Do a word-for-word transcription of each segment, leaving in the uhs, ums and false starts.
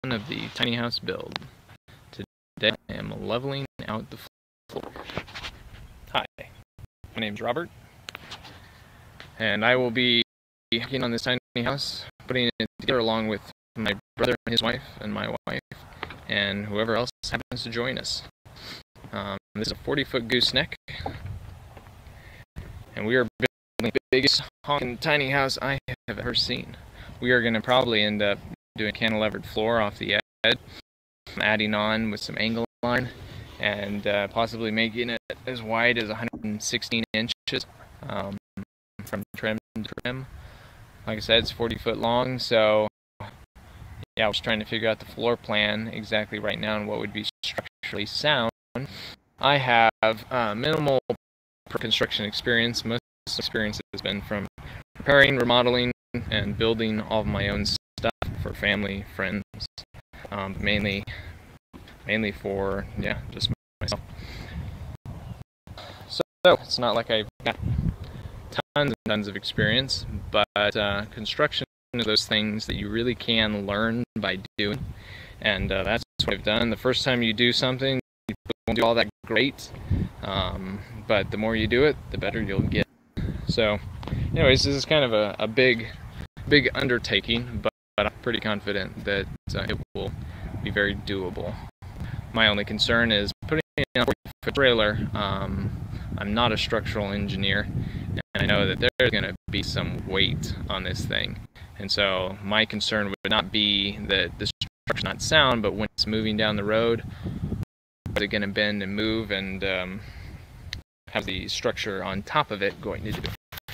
of the tiny house build. Today I am leveling out the floor. Hi, my name's Robert, and I will be working on this tiny house, putting it together along with my brother and his wife, and my wife, and whoever else happens to join us. Um, this is a forty foot gooseneck, and we are building the biggest honking tiny house I have ever seen. We are going to probably end up doing a cantilevered floor off the edge, adding on with some angle iron, and uh, possibly making it as wide as one hundred sixteen inches um, from trim to trim. Like I said, it's forty foot long, so yeah, I was trying to figure out the floor plan exactly right now and what would be structurally sound. I have uh, minimal construction experience. Most experience has been from repairing, remodeling, and building all of my own stuff for family, friends, um, mainly, mainly for yeah, just myself. So, so it's not like I've got tons and tons of experience, but uh, construction is those things that you really can learn by doing, and uh, that's what I've done. The first time you do something, you won't do all that great, um, but the more you do it, the better you'll get. So, anyways, this is kind of a, a big, big undertaking, but, but I'm pretty confident that uh, it will be very doable. My only concern is putting in a forty foot trailer. Um, I'm not a structural engineer, and I know that there's going to be some weight on this thing. And so my concern would not be that the structure's not sound, but when it's moving down the road, is it going to bend and move and um, have the structure on top of it going to do?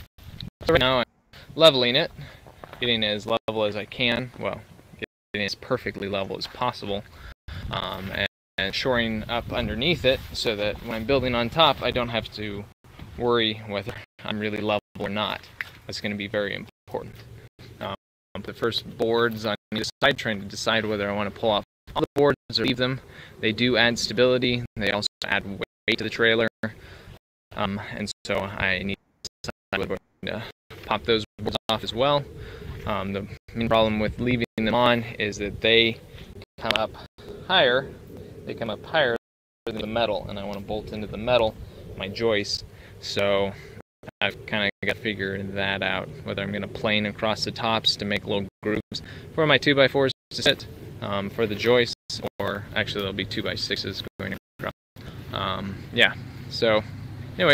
So right now I'm leveling it, getting it as level as I can, well, getting it as perfectly level as possible, um, and, and shoring up underneath it so that when I'm building on top, I don't have to worry whether I'm really level or not. That's going to be very important. Um, the first boards on either side, trying to decide whether I want to pull off all the boards or leave them. They do add stability. They also add weight to the trailer, um, and so I need to decide whether I'm going to pop those boards off as well. Um, the main problem with leaving them on is that they come up higher. They come up higher than the metal, and I want to bolt into the metal, my joist. So I've kind of got to figure that out, whether I'm going to plane across the tops to make little grooves for my two by fours to sit um, for the joists, or actually there'll be two by sixes going across. Um, yeah, so anyways,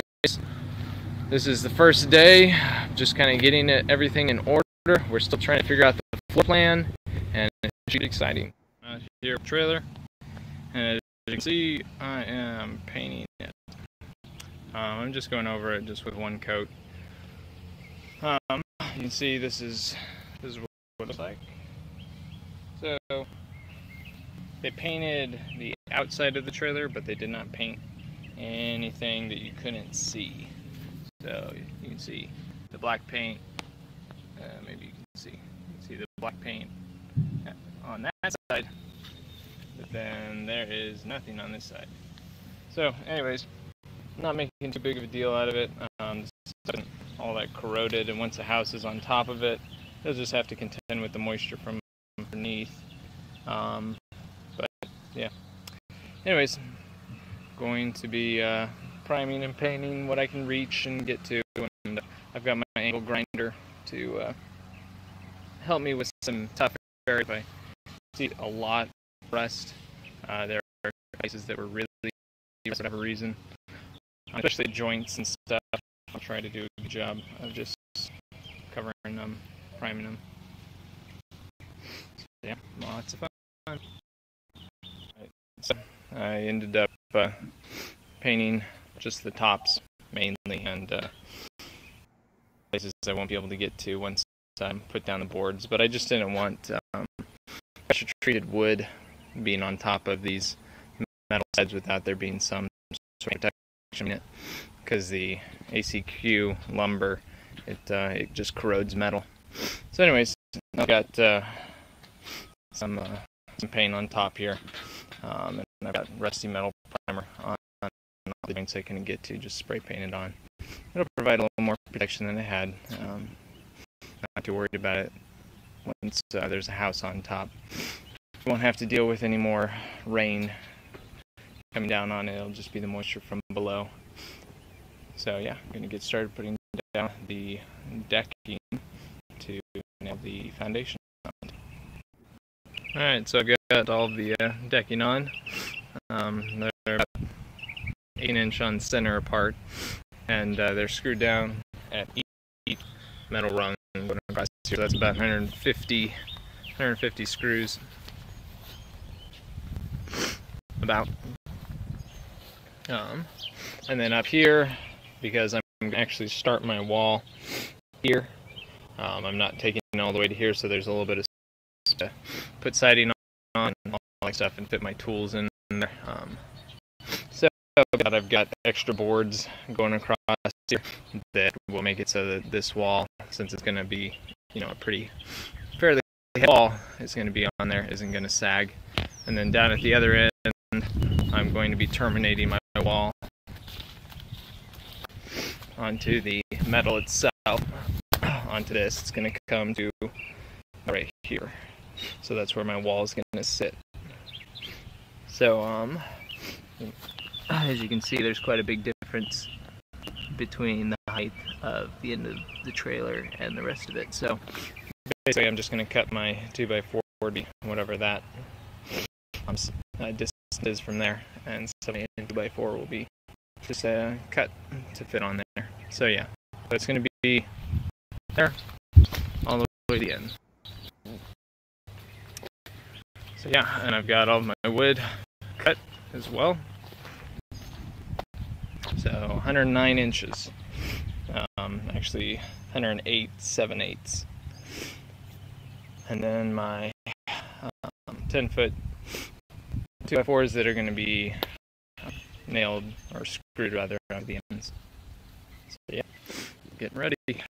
this is the first day, just kind of getting it, everything in order. We're still trying to figure out the floor plan, and it's exciting. Uh, here, trailer, and as you can see, I am painting it. Um, I'm just going over it just with one coat. Um, you can see this is this is what it looks like. So they painted the outside of the trailer, but they did not paint anything that you couldn't see. So you can see the black paint. Uh, maybe you can see you can see the black paint on that side, but then there is nothing on this side. So, anyways. Not making too big of a deal out of it. Um, this isn't all that corroded, and once the house is on top of it, it'll just have to contend with the moisture from underneath. Um, but yeah. Anyways, going to be uh, priming and painting what I can reach and get to, and I've got my angle grinder to uh, help me with some tough areas. If I see a lot of rust, uh, there are places that were really for whatever reason. Especially joints and stuff. I'll try to do a good job of just covering them, priming them. So yeah, lots of fun. Right, so I ended up uh, painting just the tops mainly, and uh, places I won't be able to get to once I put down the boards. But I just didn't want um, pressure treated wood being on top of these metal sides without there being some sort of protection. Because the A C Q lumber, it uh, it just corrodes metal. So anyways, I've got uh, some uh, some paint on top here, um, and I've got rusty metal primer on, on the joints I can get to, just spray painted on. It'll provide a little more protection than I had. Um, not too worried about it once uh, there's a house on top. you won't have to deal with any more rain coming down on it. It'll just be the moisture from below. So yeah, I'm going to get started putting down the decking to nail the foundation on. Alright, so I've got all the uh, decking on. Um, they're about eight inch on center apart, and uh, they're screwed down at each metal rung going across here. That's about one hundred fifty, one hundred fifty screws. About. Um, and then up here, because I'm going to actually start my wall here, um, I'm not taking it all the way to here, so there's a little bit of space to put siding on and all that stuff and fit my tools in there. Um, so I've got extra boards going across here that will make it so that this wall, since it's going to be, you know, a pretty fairly heavy wall, it's going to be on there, isn't going to sag. And then down at the other end, I'm going to be terminating my wall onto the metal itself, onto this. It's going to come to right here. So that's where my wall is going to sit. So, um, as you can see, there's quite a big difference between the height of the end of the trailer and the rest of it. So basically, I'm just going to cut my two by four, whatever that um, uh, distance is from there, and seventy and two by four will be just uh, cut to fit on there. So yeah, so it's going to be there all the way to the end. So yeah, and I've got all my wood cut as well. So one hundred nine inches, um, actually one hundred eight seven eighths, and then my um, ten foot two by fours that are going to be nailed or screwed rather onto the ends. So yeah, getting ready.